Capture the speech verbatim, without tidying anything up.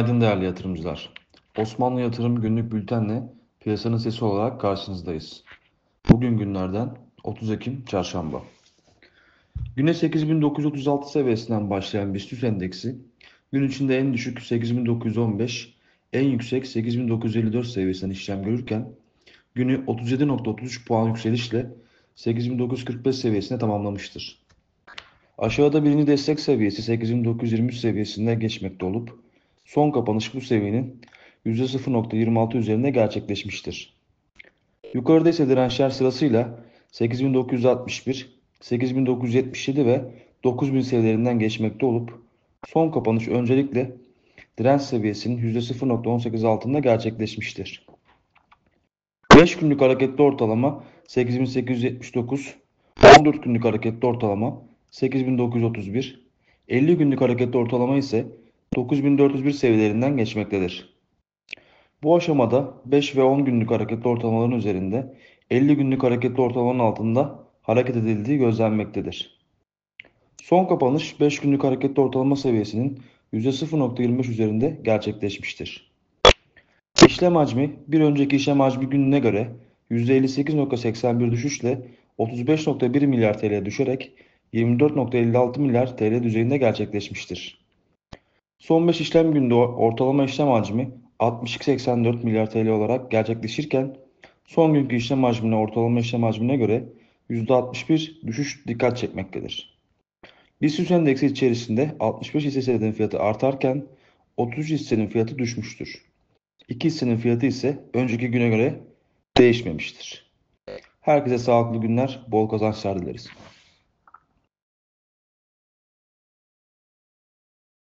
Günaydın değerli yatırımcılar. Osmanlı Yatırım Günlük Bülten'le piyasanın sesi olarak karşınızdayız. Bugün günlerden otuz Ekim Çarşamba. Güne sekiz bin dokuz yüz otuz altı seviyesinden başlayan BIST endeksi gün içinde en düşük sekiz bin dokuz yüz on beş, en yüksek sekiz bin dokuz yüz elli dört seviyesinden işlem görürken günü otuz yedi nokta otuz üç puan yükselişle sekiz bin dokuz yüz kırk beş seviyesine tamamlamıştır. Aşağıda birinci destek seviyesi sekiz bin dokuz yüz yirmi üç seviyesinde geçmekte olup son kapanış bu seviyenin yüzde sıfır nokta yirmi altı üzerinde gerçekleşmiştir. Yukarıda ise dirençler sırasıyla sekiz bin dokuz yüz altmış bir, sekiz bin dokuz yüz yetmiş yedi ve dokuz bin seviyelerinden geçmekte olup son kapanış öncelikle direnç seviyesinin yüzde sıfır nokta on sekiz altında gerçekleşmiştir. beş günlük hareketli ortalama sekiz bin sekiz yüz yetmiş dokuz, on dört günlük hareketli ortalama sekiz bin dokuz yüz otuz bir, elli günlük hareketli ortalama ise dokuz bin dört yüz bir seviyelerinden geçmektedir. Bu aşamada beş ve on günlük hareketli ortalamaların üzerinde, elli günlük hareketli ortalamanın altında hareket edildiği gözlenmektedir. Son kapanış beş günlük hareketli ortalama seviyesinin yüzde sıfır nokta yirmi beş üzerinde gerçekleşmiştir. İşlem hacmi bir önceki işlem hacmi gününe göre yüzde elli sekiz nokta seksen bir düşüşle otuz beş nokta bir milyar T L düşerek yirmi dört nokta elli altı milyar T L düzeyinde gerçekleşmiştir. Son beş işlem günde ortalama işlem hacmi altmış iki nokta seksen dört milyar T L olarak gerçekleşirken son günkü işlem hacmine ortalama işlem hacmine göre yüzde altmış bir düşüş dikkat çekmektedir. BIST endeksi içerisinde altmış beş hisse senedinin fiyatı artarken otuz üç hissenin fiyatı düşmüştür. İki hissenin fiyatı ise önceki güne göre değişmemiştir. Herkese sağlıklı günler, bol kazançlar dileriz.